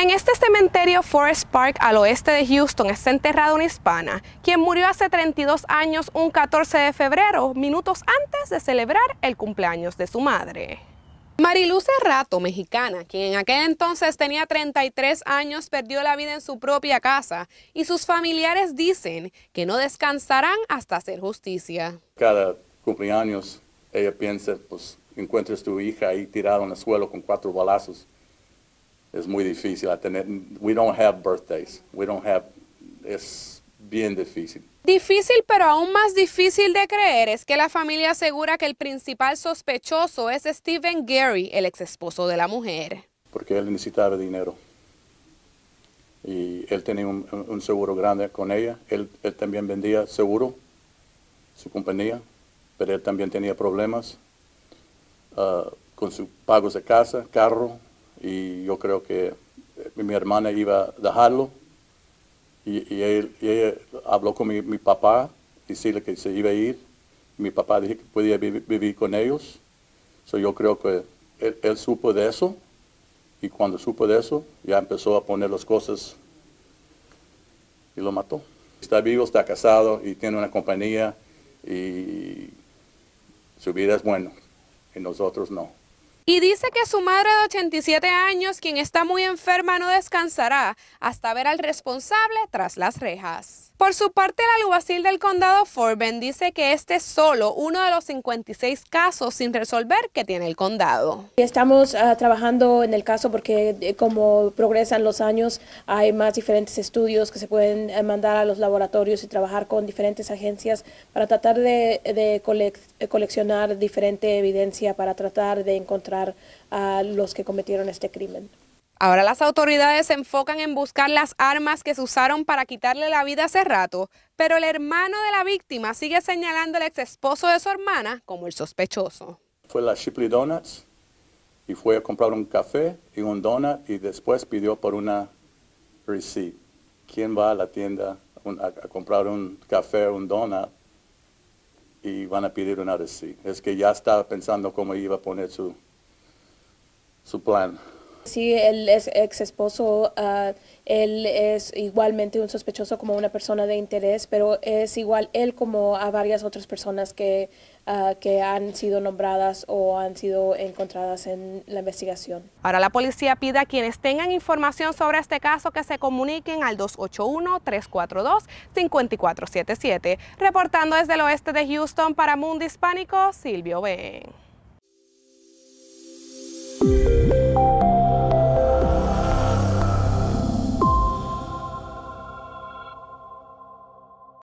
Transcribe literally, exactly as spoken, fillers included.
En este cementerio Forest Park, al oeste de Houston, está enterrada una hispana, quien murió hace treinta y dos años, un catorce de febrero, minutos antes de celebrar el cumpleaños de su madre. Marilu Cerrato, mexicana, quien en aquel entonces tenía treinta y tres años, perdió la vida en su propia casa y sus familiares dicen que no descansarán hasta hacer justicia. Cada cumpleaños ella piensa, pues encuentras tu hija ahí tirada en el suelo con cuatro balazos. Es muy difícil a tener. We don't have birthdays. We don't have. Es bien difícil. Difícil, pero aún más difícil de creer es que la familia asegura que el principal sospechoso es Steven Gary, el ex esposo de la mujer. Porque él necesitaba dinero. Y él tenía un, un seguro grande con ella. Él, él también vendía seguro, su compañía, pero él también tenía problemas uh, con sus pagos de casa, carro. Y yo creo que mi hermana iba a dejarlo y, y, él, y ella habló con mi, mi papá, decirle que se iba a ir. Mi papá dijo que podía vivir, vivir con ellos. So yo creo que él, él supo de eso y cuando supo de eso ya empezó a poner las cosas y lo mató. Está vivo, está casado y tiene una compañía y su vida es buena y nosotros no. Y dice que su madre de ochenta y siete años, quien está muy enferma, no descansará hasta ver al responsable tras las rejas. Por su parte, el alguacil del condado Fort Bend dice que este es solo uno de los cincuenta y seis casos sin resolver que tiene el condado. Estamos uh, trabajando en el caso porque eh, como progresan los años hay más diferentes estudios que se pueden eh, mandar a los laboratorios y trabajar con diferentes agencias para tratar de, de colec coleccionar diferente evidencia para tratar de encontrar a los que cometieron este crimen. Ahora las autoridades se enfocan en buscar las armas que se usaron para quitarle la vida hace rato, pero el hermano de la víctima sigue señalando al ex esposo de su hermana como el sospechoso. Fue a la Shipley Donuts y fue a comprar un café y un donut y después pidió por una receipt. ¿Quién va a la tienda a, a comprar un café o un donut y van a pedir una receipt? Es que ya estaba pensando cómo iba a poner su, su plan. Sí, él es ex esposo, uh, él es igualmente un sospechoso como una persona de interés, pero es igual él como a varias otras personas que, uh, que han sido nombradas o han sido encontradas en la investigación. Ahora la policía pide a quienes tengan información sobre este caso que se comuniquen al dos ocho uno, tres cuatro dos, cinco cuatro siete siete. Reportando desde el oeste de Houston para Mundo Hispánico, Silvio Ben.